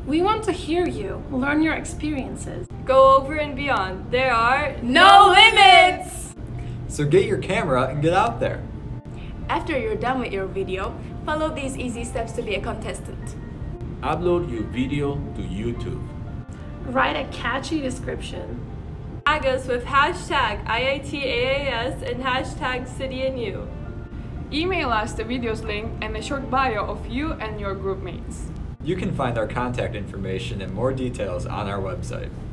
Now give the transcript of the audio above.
We want to hear you, learn your experiences. Go over and beyond. There are no limits! So get your camera and get out there. After you're done with your video, follow these easy steps to be a contestant. Upload your video to YouTube. Write a catchy description. Tag us with hashtag IITAAS and hashtag City&U. Email us the video's link and a short bio of you and your group mates. You can find our contact information and more details on our website.